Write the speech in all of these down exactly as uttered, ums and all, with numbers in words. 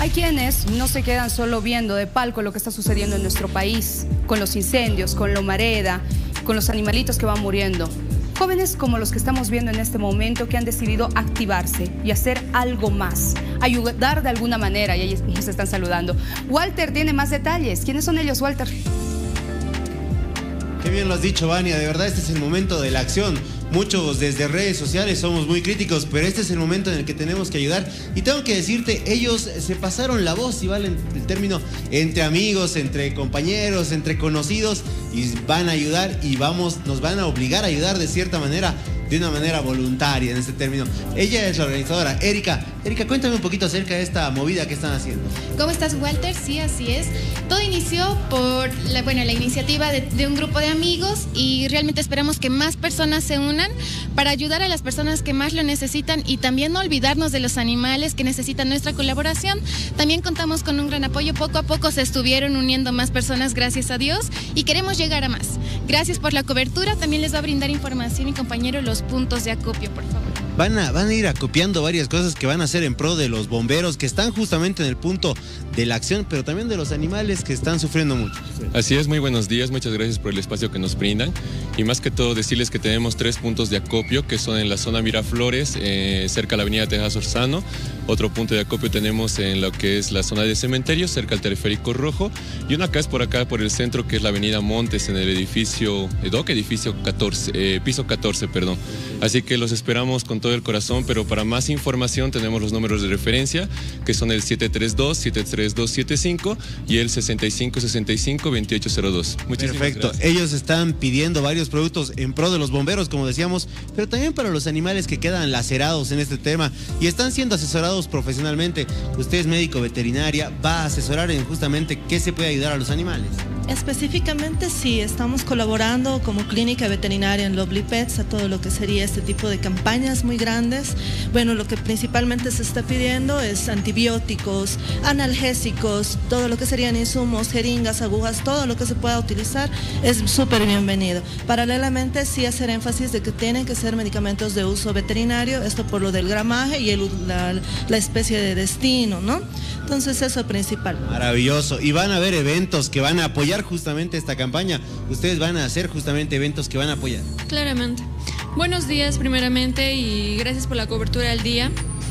Hay quienes no se quedan solo viendo de palco lo que está sucediendo en nuestro país, con los incendios, con la humareda, con los animalitos que van muriendo. Jóvenes como los que estamos viendo en este momento que han decidido activarse y hacer algo más, ayudar de alguna manera, y ellos nos están saludando. Walter tiene más detalles. ¿Quiénes son ellos, Walter? Qué bien lo has dicho, Vania. De verdad, este es el momento de la acción. Muchos desde redes sociales somos muy críticos, pero este es el momento en el que tenemos que ayudar. Y tengo que decirte, ellos se pasaron la voz, y vale el término, entre amigos, entre compañeros, entre conocidos, y van a ayudar y vamos, nos van a obligar a ayudar de cierta manera, de una manera voluntaria en este término. Ella es la organizadora, Erika. Erika, cuéntame un poquito acerca de esta movida que están haciendo. ¿Cómo estás, Walter? Sí, así es. Todo inició por la, bueno, la iniciativa de, de un grupo de amigos, y realmente esperamos que más personas se unan para ayudar a las personas que más lo necesitan y también no olvidarnos de los animales que necesitan nuestra colaboración. También contamos con un gran apoyo. Poco a poco se estuvieron uniendo más personas, gracias a Dios, y queremos llegar a más. Gracias por la cobertura. También les va a brindar información mi compañero los puntos de acopio, por favor. Van a, van a ir acopiando varias cosas que van a hacer en pro de los bomberos que están justamente en el punto de la acción, pero también de los animales que están sufriendo mucho. Así es, muy buenos días, muchas gracias por el espacio que nos brindan, y más que todo decirles que tenemos tres puntos de acopio que son en la zona Miraflores, eh, cerca de la avenida Tejas Orzano. Otro punto de acopio tenemos en lo que es la zona de cementerio, cerca al Teleférico Rojo, y una acá es por acá por el centro, que es la avenida Montes, en el edificio EDOC, edificio catorce, eh, piso catorce, perdón. Así que los esperamos con todo el corazón, pero para más información tenemos los números de referencia, que son el siete tres dos, siete tres dos siete cinco y el sesenta y cinco sesenta y cinco veintiocho cero dos. Muchísimas Perfecto. gracias. Ellos están pidiendo varios productos en pro de los bomberos, como decíamos, pero también para los animales que quedan lacerados en este tema y están siendo asesorados profesionalmente. Usted es médico veterinaria, va a asesorar en justamente qué se puede ayudar a los animales. Específicamente sí, estamos colaborando como clínica veterinaria en Lovely Pets a todo lo que sería este tipo de campañas muy grandes. Bueno, lo que principalmente se está pidiendo es antibióticos, analgésicos, todo lo que serían insumos, jeringas, agujas, todo lo que se pueda utilizar es súper bienvenido. Paralelamente sí hacer énfasis de que tienen que ser medicamentos de uso veterinario, esto por lo del gramaje y el, la, la especie de destino, ¿no? Entonces eso es principal. Maravilloso. Y van a haber eventos que van a apoyar justamente esta campaña. Ustedes van a hacer justamente eventos que van a apoyar. Claramente. Buenos días primeramente y gracias por la cobertura del día.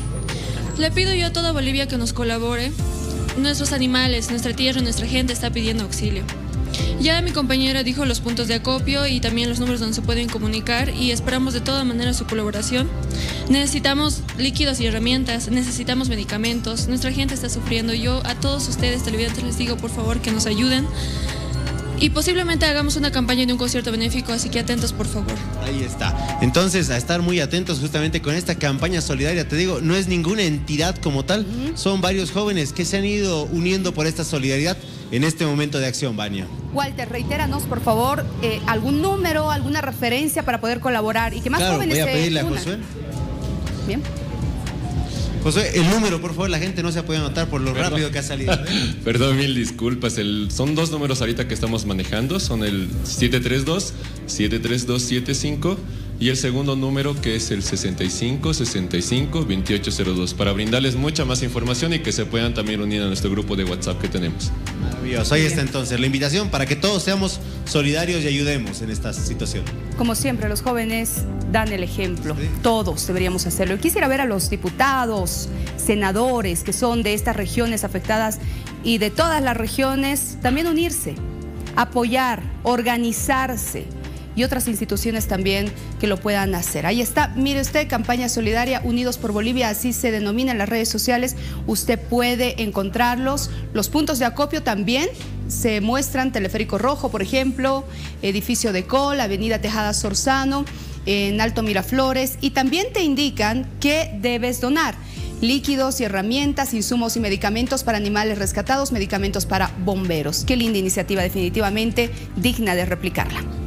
Le pido yo a toda Bolivia que nos colabore. Nuestros animales, nuestra tierra, nuestra gente está pidiendo auxilio. Ya mi compañera dijo los puntos de acopio y también los números donde se pueden comunicar, y esperamos de toda manera su colaboración. Necesitamos líquidos y herramientas, necesitamos medicamentos, nuestra gente está sufriendo. Yo a todos ustedes televidentes les digo por favor que nos ayuden. Y posiblemente hagamos una campaña de un concierto benéfico, así que atentos por favor. Ahí está. Entonces, a estar muy atentos justamente con esta campaña solidaria. Te digo, no es ninguna entidad como tal, uh-huh. Son varios jóvenes que se han ido uniendo por esta solidaridad en este momento de acción, Vania. Walter, reitéranos por favor eh, algún número, alguna referencia para poder colaborar y que más claro, jóvenes voy a pedirle se a unan. Josué. Bien. Josué, el número, por favor, la gente no se puede anotar por lo Perdón. rápido que ha salido. ¿eh? Perdón, mil disculpas. El, son dos números ahorita que estamos manejando. Son el siete tres dos, siete tres dos siete cinco y el segundo número que es el sesenta y cinco sesenta y cinco veintiocho cero dos, para brindarles mucha más información y que se puedan también unir a nuestro grupo de WhatsApp que tenemos. Maravilloso. Ahí está entonces la invitación para que todos seamos solidarios y ayudemos en esta situación. Como siempre, los jóvenes dan el ejemplo. Sí. Todos deberíamos hacerlo. Y quisiera ver a los diputados, senadores que son de estas regiones afectadas y de todas las regiones también unirse, apoyar, organizarse, y otras instituciones también que lo puedan hacer. Ahí está, mire usted, campaña solidaria Unidos por Bolivia, así se denomina en las redes sociales. Usted puede encontrarlos. Los puntos de acopio también se muestran: Teleférico Rojo, por ejemplo, edificio de Col, avenida Tejadas Orzano, en Alto Miraflores, y también te indican qué debes donar: líquidos y herramientas, insumos y medicamentos para animales rescatados, medicamentos para bomberos. Qué linda iniciativa, definitivamente digna de replicarla.